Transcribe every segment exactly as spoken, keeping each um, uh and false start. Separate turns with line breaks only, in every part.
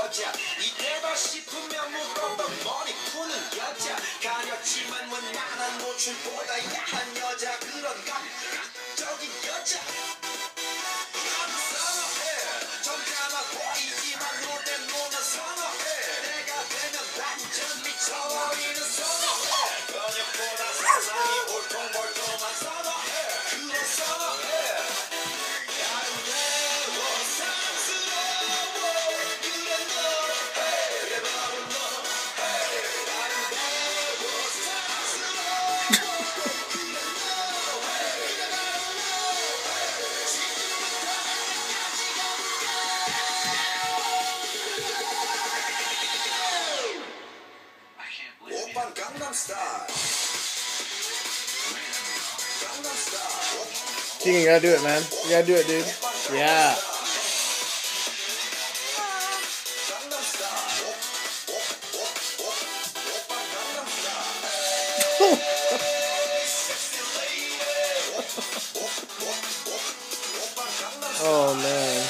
여자 이때다 싶으면 묶었던 머리 푸는 여자 가렸지만 원만한 노출보다 야한 여자 그런 감각적인 여자 선어해 점잖아 보이지만 노래 노는 선어해 내가 되면 완전 미쳐버리는 선어해 근육보다 세상이 울퉁불퉁한 선어해 그런 선어해 오빤 강남 스타일. 강남 스타일.
King, you gotta do it, man. You gotta do it, dude. Yeah.
강남 스타일. 오빤 강남 스타일.
Oh man.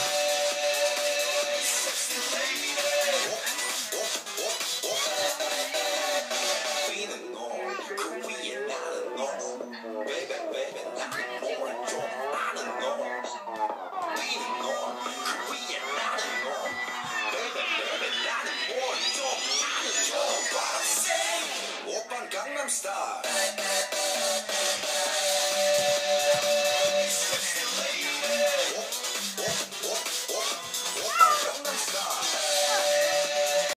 Gangnam Style.